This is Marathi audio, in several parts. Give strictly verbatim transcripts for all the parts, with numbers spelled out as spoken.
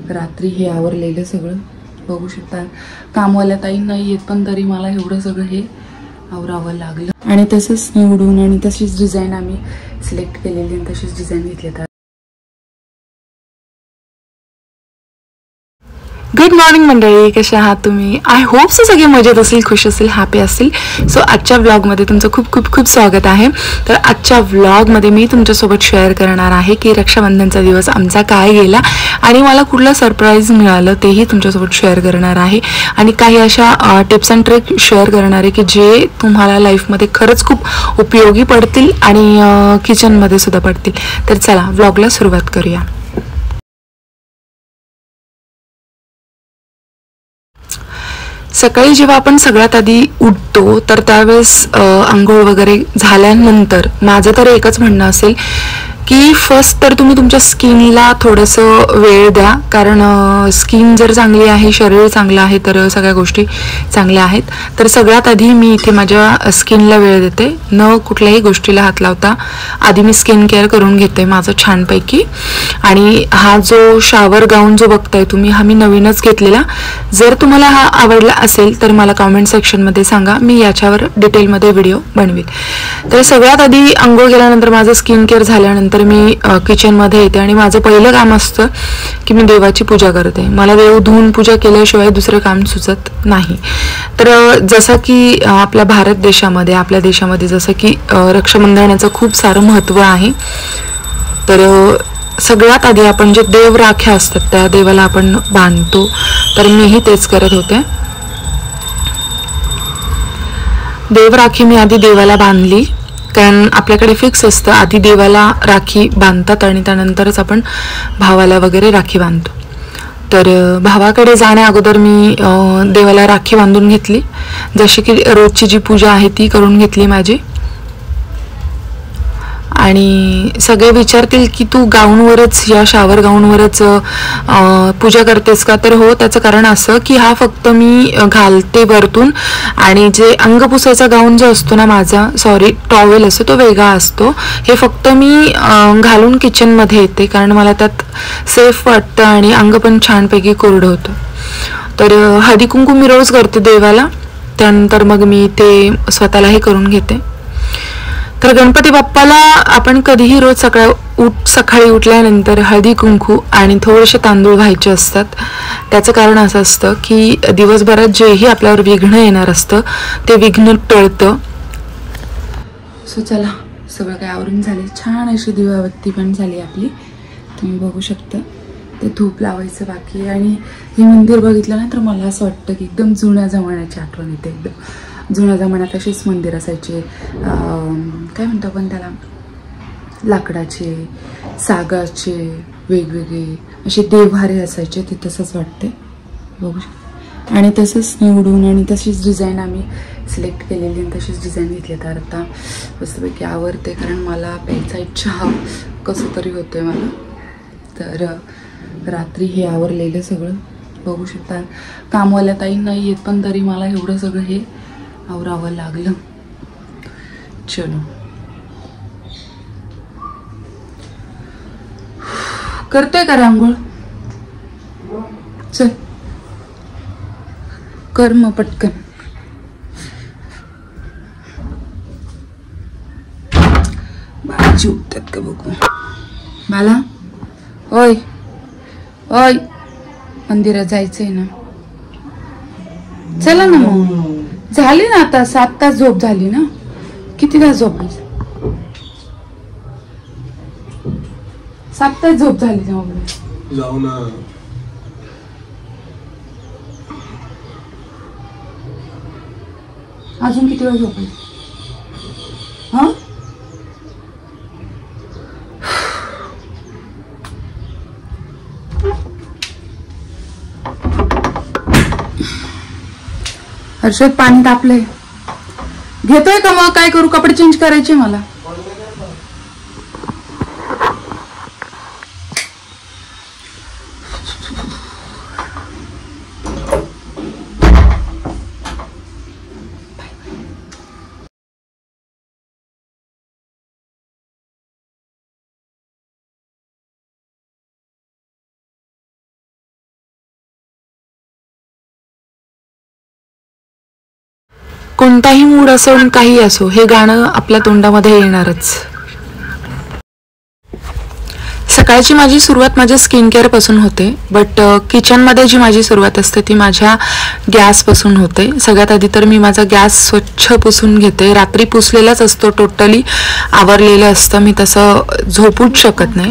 रात्री हे आवरलेलं सगळं बघू शकता. कामवाल्या ताई नाही येत पण तरी मला एवढं सगळं हे आवरावं लागलं. आणि तसंच निवडून आणि तशीच डिझाईन आम्ही सिलेक्ट केलेली आणि तशीच डिझाईन घेतली. गुड मॉर्निंग मंडळी, कसे आहात तुम्ही? आय होप सो सगळे मजेत असतील, खुश असतील, हॅपी असतील. सो आजच्या व्लॉगमध्ये तुमचं खूप खूप खूप स्वागत आहे. तर आजच्या व्लॉगमध्ये मी तुमच्यासोबत शेअर करणार आहे की रक्षाबंधनचा दिवस आमचा काय गेला आणि मला कुठलं सरप्राईज मिळालं तेही तुमच्यासोबत शेअर करणार आहे. आणि काही अशा टिप्स अँड ट्रिक शेअर करणार आहे की जे तुम्हाला लाईफमध्ये खरंच खूप उपयोगी पडतील आणि किचनमध्ये सुद्धा पडतील. तर चला व्लॉगला सुरुवात करूया. सकाळी जेव्हा आपण सगळ्यात आधी उठतो तर त्यावेळेस आंघोळ वगैरे झाल्यानंतर माझं तर एकच म्हणणं असेल की फर्स्ट तर तुम्ही तुमच्या स्किनला थोडंसं वेळ द्या. कारण स्किन जर चांगली आहे, शरीर चांगलं आहे तर सगळ्या गोष्टी चांगल्या आहेत. तर सगळ्यात आधी मी इथे माझ्या स्किनला वेळ देते, न कुठल्याही गोष्टीला हात लावता आधी मी स्किन केअर करून घेते माझं छानपैकी. आणि हा जो शावर गाऊन जो बघताय तुम्ही, हा मी नवीनच घेतलेला. जर तुम्हाला हा आवडला असेल तर मला कॉमेंट सेक्शनमध्ये सांगा, मी याच्यावर डिटेलमध्ये व्हिडिओ बनवेल. तर सगळ्यात आधी आंघोळ केल्यानंतर माझं स्किन केअर झाल्यानंतर मी किचनमध्ये येते आणि माझं पहिलं काम असतं की मी देवाची पूजा करते. मला देव धुवून पूजा केल्याशिवाय दुसरं काम सुचत नाही. तर जसं की आपल्या भारत देशामध्ये आपल्या देशामध्ये जसं की रक्षाबंधनाचं खूप सारं महत्त्व आहे. तर सगळ्यात आधी आपण जे देव राख्या असतात त्या देवाला आपण बांधतो. तर मीही तेच करत होते. देव राखी मी आधी देवाला बांधली, कारण आपल्याकडे फिक्स असतं आधी देवाला राखी बांधतात आणि त्यानंतरच आपण भावाला वगैरे राखी बांधतो. तर भावाकडे जाण्या अगोदर मी देवाला राखी बांधून घेतली. जशी की रोजची जी पूजा आहे ती करून घेतली माझी. आणि सगळे विचारतील की तू गाऊनवरच, या शावर गाऊनवरच पूजा करतेस का? तर हो, त्याचं कारण असं की हा फक्त मी घालते वरतून आणि जे अंग पुसायचा गाऊन जो असतो ना माझा, सॉरी टॉवेल असतो, तो वेगळा असतो. हे फक्त मी घालून किचनमध्ये येते कारण मला त्यात सेफ वाटतं आणि अंग पण छानपैकी कोरडं होतं. तर हळदी कुंकू मी रोज करते देवाला, त्यानंतर मग मी ते स्वतःलाही करून घेते. तर गणपती बाप्पाला आपण कधीही रोज सकाळ उठ सकाळी उठल्यानंतर हळदी कुंकू आणि थोडेसे तांदूळ व्हायचे असतात. त्याचं कारण असं असतं की दिवसभरात जेही आपल्यावर विघ्न येणार असतं ते विघ्न टळतं. सो चला, सगळं काय आवरून झाले, छान अशी दिवाबत्ती पण झाली आपली, तुम्ही बघू शकता. ते धूप लावायचं बाकी आहे. आणि हे मंदिर बघितलं ना तर मला असं वाटतं की एकदम जुन्या जमान्याची आठवण येते. एकदम जुन्या जमान्यात असेच मंदिर असायचे, काय म्हणतो आपण त्याला, लाकडाचे, सागाचे वेगवेगळे असे देवहारे असायचे. ते तसंच वाटते, बघू शकता. आणि तसंच निवडून आणि तशीच डिझाईन आम्ही सिलेक्ट केलेली आणि तशीच डिझाईन घेतली. तर आता मस्तपैकी आवडते कारण मला प्यायचा चहा कसं तरी होतंय मला. तर रात्री हे आवरलेलं सगळं बघू शकता. कामवाल्या ताई नाही येत पण तरी मला एवढं सगळं हे आवरावं लागलं. चलो, करतोय का रांगोळ? चल कर मग पटकन. बाळाची उठतात का बघू. बाला, ओय ओय, मंदिरात जायचंय ना, चला ना. मग झाली ना आता, सात तास झोप झाली ना. किती तास झोपली? सात तास झोप झाली ना. जाऊ ना. अजून किती वेळ झोपली? हा, हर्षद पाणी तापलंय, घेतोय का? मग काय करू, कपडे चेंज करायचे मला. कोणताही मूड असो काही असो हे गाणं आपल्या तोंडामध्ये येणारच. सकाळची माझी सुरुवात माझ्या स्किन केअर पासून होते, बट किचनमध्ये जी माझी सुरुवात असते ती माझ्या गॅसपासून होते. सगळ्यात आधी तर मी माझा गॅस स्वच्छ पुसून घेते. रात्री पुसलेलाच असतो, टोटली आवरलेलं असतं, मी तसं झोपूच शकत नाही.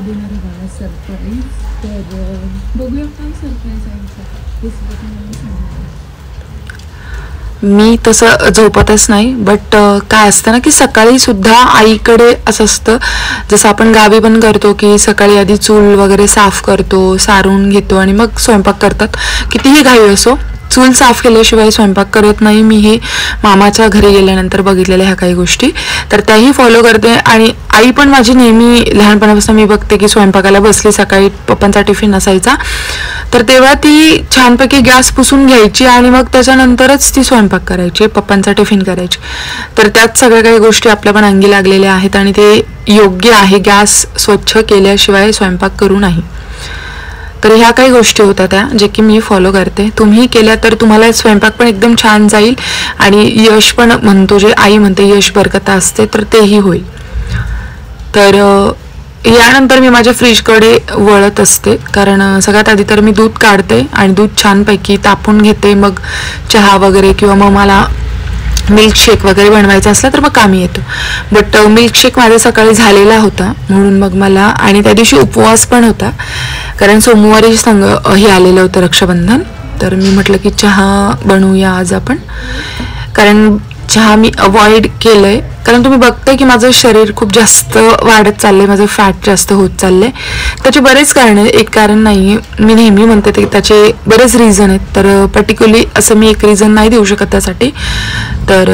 मी तसं झोपतच नाही, बट काय असतं ना की सकाळी सुद्धा आईकडे असं असतं, जसं आपण गावी पण करतो की सकाळी आधी चूल वगैरे साफ करतो, सारून घेतो आणि मग स्वयंपाक करतात. कितीही घाई असो, चूल साफ केल्याशिवाय स्वयंपाक करत नाही. मी हे मामाच्या घरी गेल्यानंतर बघितलेल्या ह्या काही गोष्टी, तर त्याही फॉलो करते. आणि आई पण माझी नेहमी लहानपणापासून मी बघते की स्वयंपाकाला बसली, सकाळी पप्पांचा टिफिन असायचा तर तेव्हा ती छानपैकी गॅस पुसून घ्यायची आणि मग त्याच्यानंतरच ती स्वयंपाक करायची, पप्पांचा टिफिन करायची. तर त्यात सगळ्या काही गोष्टी आपल्या पण अंगी लागलेल्या आहेत आणि ते योग्य आहे. गॅस स्वच्छ केल्याशिवाय स्वयंपाक करू नाही. तर ह्या काही गोष्टी होत्या त्या जे की मी फॉलो करते. तुम्ही केल्या तर तुम्हाला स्वयंपाक पण एकदम छान जाईल आणि यश पण म्हणतो, जे आई म्हणते यश बरकता असते, तर तेही होईल. तर यानंतर मी माझ्या फ्रीजकडे वळत असते, कारण सगळ्यात आधी तर मी दूध काढते आणि दूध छानपैकी तापून घेते. मग चहा वगैरे किंवा मग मला मिल्कशेक वगैरे बनवायचा असला तर मग कामी येतो. बट मिल्कशेक माझा सकाळी झालेला होता म्हणून मग मला, आणि त्या दिवशी उपवास पण होता कारण सोमवारी संग हे आलेलं होतं रक्षाबंधन. तर मी म्हटलं की चहा बनवूया आज आपण, कारण चहा मी अवॉइड केलंय. कारण तुम्ही बघताय की माझं शरीर खूप जास्त वाढत चाललंय, माझं फॅट जास्त होत चाललंय. त्याचे बरेच कारण आहेत, एक कारण नाही, मी नेहमी म्हणते की त्याचे बरेच रिझन आहेत. तर पर्टिक्युलरली असं मी एक रिझन नाही देऊ शकत त्यासाठी. तर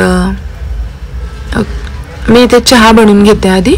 मी इथे चहा बनवून घेते आधी.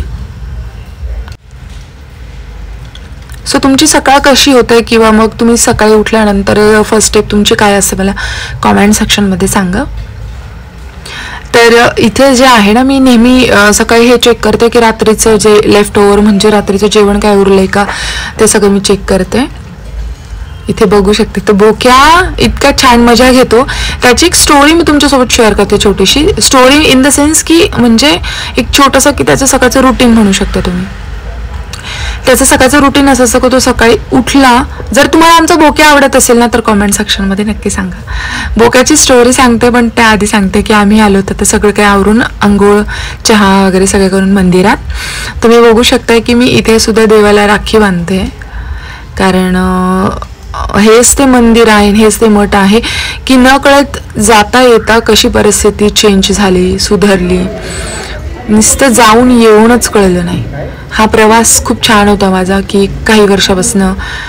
सो तुमची सकाळ कशी होते किंवा मग तुम्ही सकाळी उठल्यानंतर फर्स्ट स्टेप तुमची काय असते मला कॉमेंट सेक्शनमध्ये सांगा. तर इथे जे आहे ना, मी नेहमी सकाळी हे चेक करते की रात्रीचं जे लेफ्ट ओव्हर म्हणजे रात्रीचं जेवण काय उरलंय का ते सगळं मी चेक करते. इथे बघू शकते तर बोक्या इतका छान मजा घेतो. त्याची एक स्टोरी मी तुमच्यासोबत शेअर करते, छोटीशी स्टोरी इन द सेन्स की म्हणजे एक छोटंसं की त्याचं सकाळचं रुटीन म्हणू शकता तुम्ही. त्याचं सकाळचं रुटीन असं असं की तो सकाळी उठला, जर तुम्हाला आमचा बोक्या आवडत असेल ना तर कॉमेंट सेक्शनमध्ये नक्की सांगा. बोक्याची स्टोरी सांगते, पण त्याआधी सांगते की आम्ही आलो होतो तर सगळं काही आवरून आंघोळ चहा वगैरे सगळं करून मंदिरात. तुम्ही बघू शकताय की मी इथे सुद्धा देवाला राखी बांधते, कारण हेच ते मंदिर आहे, हेच ते मठ आहे की न कळत जाता येता कशी परिस्थिती चेंज झाली, सुधारली, नुसतं जाऊन येऊनच कळलं नाही. हा प्रवास खूप छान होता माझा की काही वर्षापासून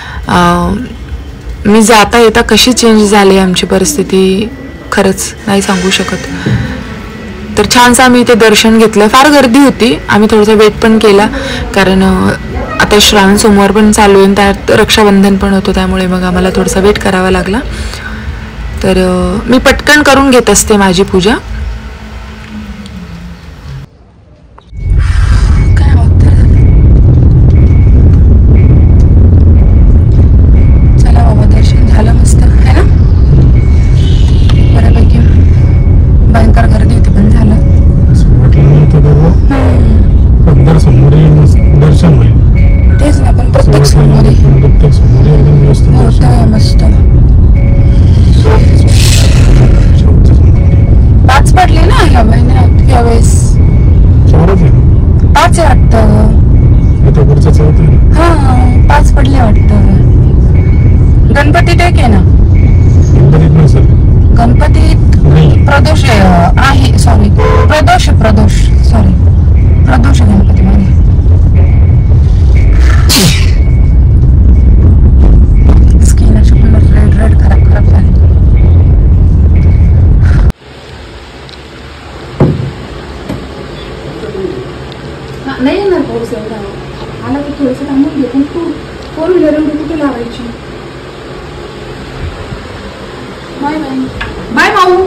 मी जाता येता कशी चेंज झाली आमची परिस्थिती खरंच नाही सांगू शकत. तर छानसं आम्ही इथे दर्शन घेतलं. फार गर्दी होती, आम्ही थोडासा वेट पण केला कारण आता श्रावण सोमवार पण चालू आहे, त्यात रक्षाबंधन पण होतं, त्यामुळे मग आम्हाला थोडासा वेट करावा लागला. तर मी पटकन करून घेत असते माझी पूजा. पाच पडले ना ह्या महिन्यात, यावेळेस पाच आहे वाटतं. हा पाच पडले वाटतं. गणपती टेक आहे ना, गणपतीत प्रदोष आहे, सॉरी प्रदोष प्रदोष सॉरी प्रदोष गणपती मध्ये. स्किन अशी रेड रेड खराब खराब झाली. नाही येणार पाऊस एवढा आला की थोडंसं थांबून घे, पण तू फोर व्हीलर कुठे लावायची. बाय बाय बाय भाऊ.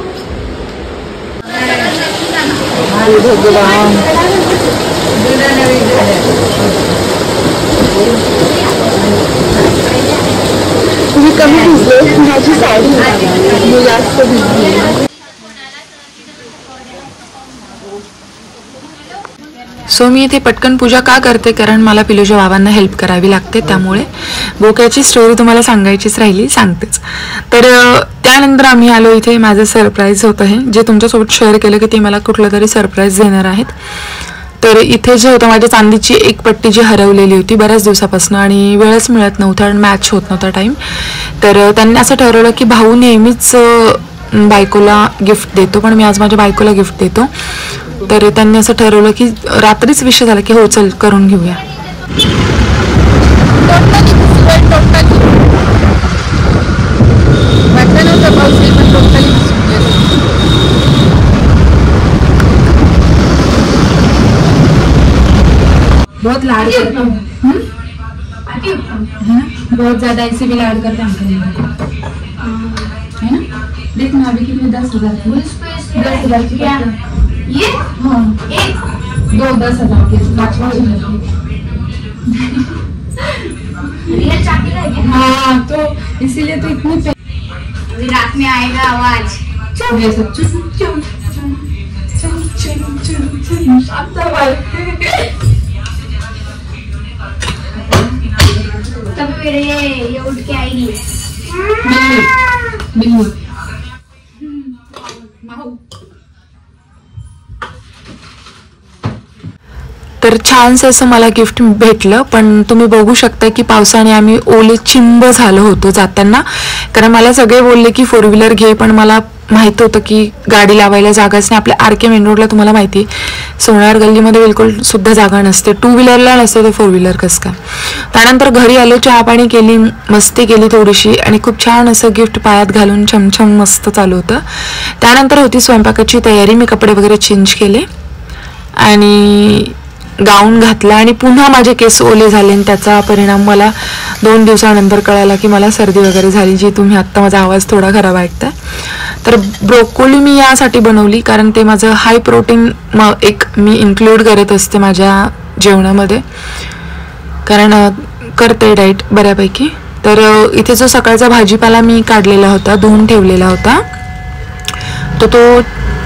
तुम्ही कमी भिजले, माझी साडी मी जास्त भिजली. सो मी इथे पटकन पूजा का करते, कारण मला पिलूच्या बाबांना हेल्प करावी लागते, त्यामुळे बोक्याची स्टोरी तुम्हाला सांगायचीच राहिली, सांगतेच. तर त्यानंतर आम्ही आलो इथे. माझं सरप्राईज होतं हे, जे तुमच्यासोबत शेअर केलं की ते मला कुठलं तरी सरप्राईज देणार आहेत. तर इथे जे होतं, माझ्या चांदीची एक पट्टी जी हरवलेली होती बऱ्याच दिवसापासून आणि वेळच मिळत नव्हता आणि मॅच होत नव्हता टाईम. तर त्यांनी असं ठरवलं की भाऊ नेहमीच बायकोला गिफ्ट देतो, पण मी आज माझ्या बायकोला गिफ्ट देतो. तर त्यांनी असं ठरवलं की रात्रीच विषय झाला की हो चल करून घेऊया. बहुत लाड करता हूँ, बहुत ज्यादा ऐसे भी लाड करते हैं, है ना. देख ना अभी कितने दस हजार दस हजार की क्या ये, हाँ एक दो दस हजार के हाँ, तो इसीलिए तो इतने अभी रात में आएगा आवाज. ये सब चुप चुप चुप चुप चुप तब मेरे ये ये उठ के आएगी बिल्ली बिल्ली. तर छानसं असं मला गिफ्ट भेटलं, पण तुम्ही बघू शकता की पावसाने आम्ही ओले चिंब झालो होतो जाताना. कारण मला सगळे बोलले की फोर व्हीलर घे, पण मला माहित होतं की गाडी लावायला जागाच नाही. आपल्या आर के मेन रोडला तुम्हाला माहिती आहे सोनार गल्लीमध्ये बिलकुल सुद्धा जागा नसते, टू व्हीलरला नसते तर फोर व्हीलर कसं काय. त्यानंतर घरी आलो, चहा पाणी केली, मस्ती केली थोडीशी आणि खूप छान असं गिफ्ट पायात घालून छमछम मस्त चालू होतं. त्यानंतर होती स्वयंपाकाची तयारी. मी कपडे वगैरे चेंज केले आणि गाऊन घातला आणि पुन्हा माझे केस ओले झाले आणि त्याचा परिणाम मला दोन दिवसानंतर कळाला की मला सर्दी वगैरे झाली, जी तुम्ही आत्ता माझा आवाज थोडा खराब ऐकताय. तर ब्रोकोली मी यासाठी बनवली कारण ते माझं हाय प्रोटीन म एक मी इन्क्लूड करत असते माझ्या जेवणामध्ये, कारण करते डाएट बऱ्यापैकी. तर इथे जो सकाळचा भाजीपाला मी काढलेला होता, धुवून ठेवलेला होता, तो तो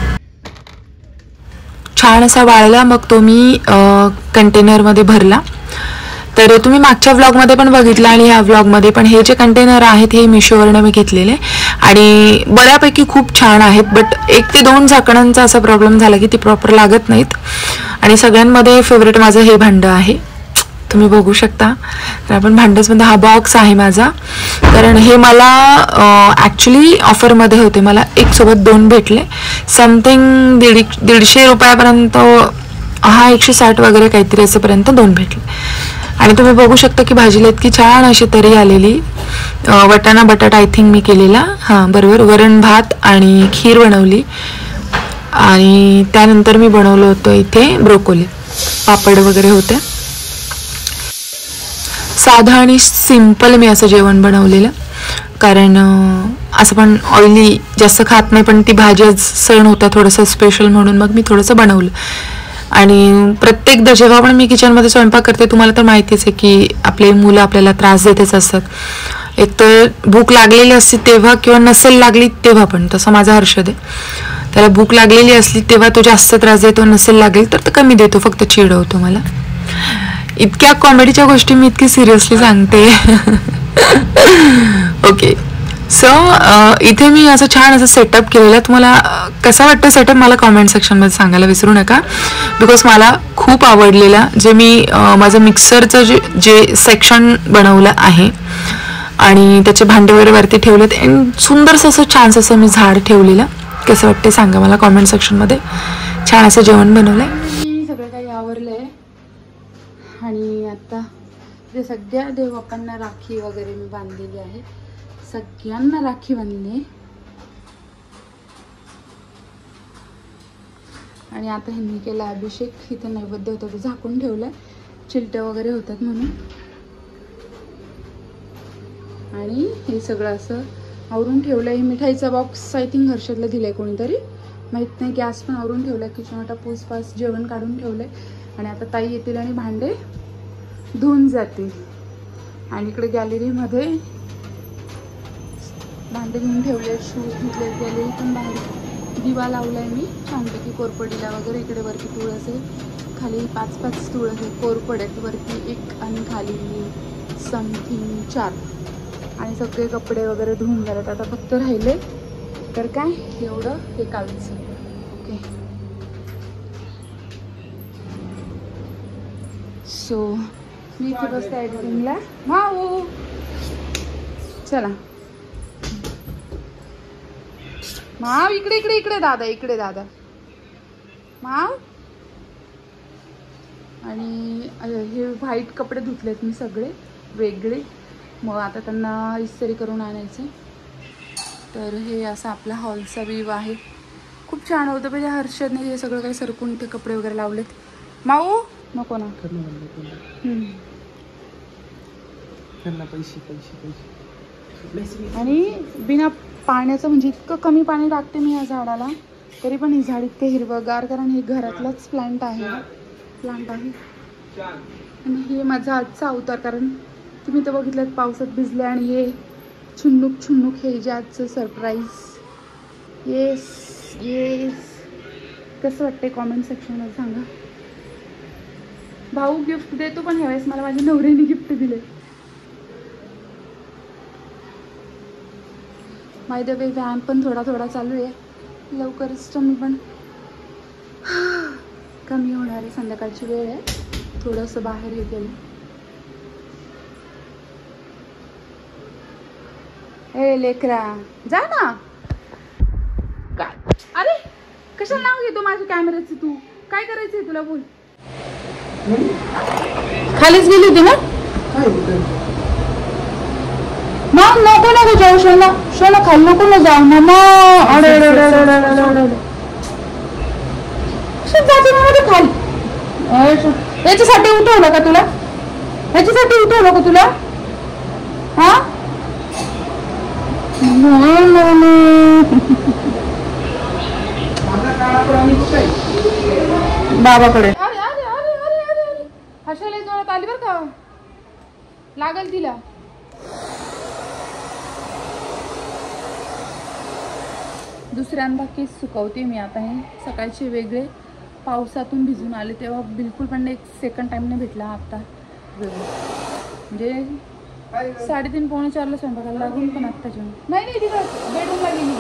छान असा वाळला. मग तो मी कंटेनरमध्ये भरला. तर तुम्ही मागच्या व्लॉगमध्ये पण बघितलं आणि ह्या व्लॉगमध्ये पण हे जे कंटेनर आहेत हे मिशोवरनं मी घेतलेले आणि बऱ्यापैकी खूप छान आहेत. बट एक ते दोन झाकणांचा असा प्रॉब्लेम झाला की ती प्रॉपर लागत नाहीत आणि सगळ्यांमध्ये फेवरेट माझं हे भांडं आहे, तुम्ही बघू शकता. तर आपण भांडसमध्ये हा बॉक्स आहे माझा, कारण हे मला ॲक्च्युली ऑफरमध्ये होते, मला एक सोबत दोन भेटले. समथिंग दीड दीडशे रुपयापर्यंत हा एकशे साठ वगैरे काहीतरी असेपर्यंत दोन भेटले. आणि तुम्ही बघू शकता की भाजीला इतकी छान अशी तरी आलेली. वटाणा बटाटा आय थिंक मी केलेला, हां बरोबर. वरण भात आणि खीर बनवली आणि त्यानंतर मी बनवलं होतं इथे ब्रोकोली, पापड वगैरे होते. साधं आणि सिंपल मी असं जेवण बनवलेलं, कारण असं पण ऑइली जास्त खात नाही, पण ती भाजी आज सण होता थोडंसं स्पेशल म्हणून मग मी थोडंसं बनवलं. आणि प्रत्येकदा जेव्हा पण मी किचनमध्ये स्वयंपाक करते, तुम्हाला तर माहितीच आहे की आपले मुलं आपल्याला त्रास देतच असतात. एक तर भूक लागलेली असते तेव्हा किंवा नसेल लागली तेव्हा पण. तसं माझा हर्षद आहे, त्याला भूक लागलेली असली तेव्हा तो जास्त त्रास देतो, नसेल लागली तर तो कमी देतो, फक्त चिडवतो मला. इतक्या कॉमेडीच्या गोष्टी मी इतकी सिरियसली सांगते. ओके, सो इथे मी असं छान असं सेटअप केलेलं. तुम्हाला कसा वाटतं सेटअप मला कॉमेंट सेक्शनमध्ये सांगायला विसरू नका, बिकॉज मला खूप आवडलेला. जे मी माझं मिक्सरचं जे जे सेक्शन बनवलं आहे आणि त्याचे भांडे वगैरे वरती ठेवलेत आणि सुंदरसं असं छानसं असं मी झाड ठेवलेलं. कसं वाटते सांगा मला कॉमेंट सेक्शनमध्ये. छान असं जेवण बनवलं आहे, सगळं काही आवरलं आहे. आणि आता जे सगळ्या देवबापांना राखी वगैरे मी बांधलेली आहे, सगळ्यांना राखी बांधली. आणि आता ह्यांनी केला अभिषेक. इथं नैवेद्य होतं ते झाकून ठेवलंय, चिलटं वगैरे होतात म्हणून. आणि हे सगळं असं आवरून ठेवलंय. मिठाईचा बॉक्स आय थिंक हर्षदला दिलाय कोणीतरी, माहित नाही. गॅस पण आवरून ठेवलाय, किचन वाटा पूसपास जेवण काढून ठेवलंय. आणि आता ताई येतील आणि भांडे धुवून जातील. आणि इकडे गॅलरीमध्ये भांडे घेऊन ठेवले, शूज घेतले. गॅलरी पण बाहेर दिवा लावलाय मी छानपैकी कोरपडीला वगैरे. इकडे वरती तुळस आहे, खाली पाच पाच स्टूळ आहेत, कोरपड आहेत, वरती एक आणि खाली समथिंग चार. आणि सगळे कपडे वगैरे धुवून झालेत. आता फक्त राहिले तर काय एवढं हे कालचं. ओके सो मी इथे बसते एडिटिंगला. माऊ चला माव, इकडे इकडे इकडे दादा, इकडे दादा माव. आणि हे व्हाईट कपडे धुतलेत मी सगळे वेगळे, मग आता त्यांना इस्त्री करून आणायचे. तर हे असा आपला हॉलचा व्ह्यू आहे. खूप छान होतं. म्हणजे हर्षदने हे सगळं काही सरकून इथे कपडे वगैरे लावलेत. माऊ नको ना. आणि बिना पाण्याचं म्हणजे इतकं कमी पाणी टाकते मी या झाडाला, तरी पण हे झाड इतकं हिरवंगार, कारण हे घरातलंच प्लांट आहे प्लांट आहे आणि हे माझा आजचा अवतार. कारण तुम्ही तर बघितलं पावसात भिजले आणि हे छुन्नुक छुन्नुक हे जे आजचं सरप्राईज. येस येस कसं वाटतंय कॉमेंट सेक्शनमध्ये सांगा. भाऊ गिफ्ट देतो, पण ह्यावेळेस मला माझ्या नवऱ्याने गिफ्ट दिले. माय द वे व्यायाम पण थोडा थोडा चालू आहे. लवकरच मी पण कमी होणार आहे. संध्याकाळची वेळ आहे, थोडंसं बाहेर हे केलं. ए लेकरा जा ना. काय अरे कशाला नाव घेतो माझ्या कॅमेऱ्याचं? तू काय करायचंय तुला? बोल. खालीच गेली होती ना? मग नको नको जाऊ शोना, शोना खाली नको ना जाऊ ना. मग अरे जाते ना खाली. याच्यासाठी उठवलं का तुला? याच्यासाठी उठवलं का तुला? हा बाबाकडे. अरे अरे अरे अरे अरे हर्षाला जोरात आली बरं का, लागल तिला. दुसऱ्यांदा केस सुकवते मी आता. हे सकाळचे वेगळे, पावसातून भिजून आले तेव्हा बिलकुल पण एक सेकंड टाइम नाही भेटला. आता वेगळं म्हणजे साडेतीन पावणे चारला स्वयंपाकाला लागून पण आत्ता जेवण नाही नाही तिथं बेडरूमला गेली.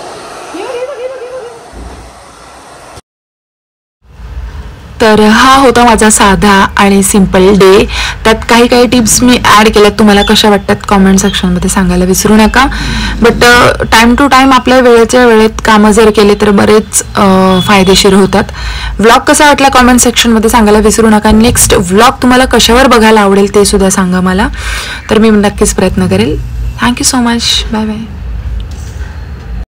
तर हा होता माझा साधा आणि सिंपल डे. त्यात काही काही टिप्स मी ॲड केल्यात. तुम्हाला कशा वाटतात कॉमेंट सेक्शनमध्ये सांगायला विसरू नका. बट टाईम टू टाईम आपल्या वेळेच्या वेळेत कामं जर केले तर बरेच फायदेशीर होतात. व्लॉग कसा वाटला कॉमेंट सेक्शनमध्ये सांगायला विसरू नका. नेक्स्ट व्लॉग तुम्हाला कशावर बघायला आवडेल ते सुद्धा सांगा मला, तर मी नक्कीच प्रयत्न करेल. Thank you so much. Bye bye.